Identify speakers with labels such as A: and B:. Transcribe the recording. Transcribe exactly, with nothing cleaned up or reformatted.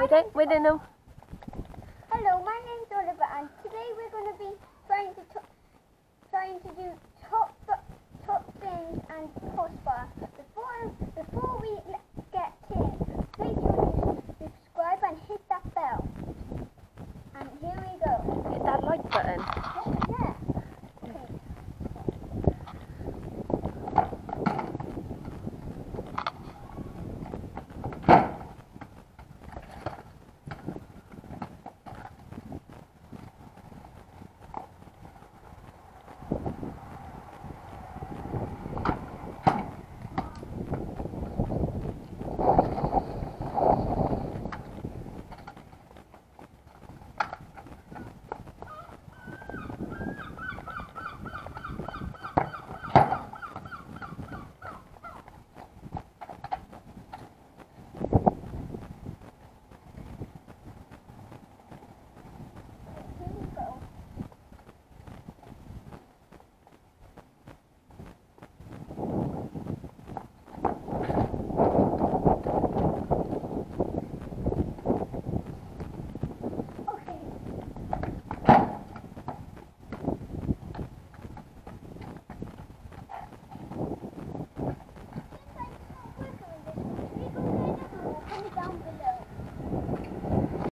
A: Wait in, wait in now.
B: Hello, my name's Oliver, and today we're going to be trying to to trying to do top top things and crossbar. Before before we get in, please